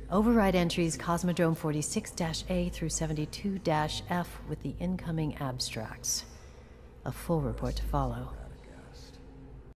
Override entries Cosmodrome 46-A through 72-F with the incoming abstracts. A full report to follow.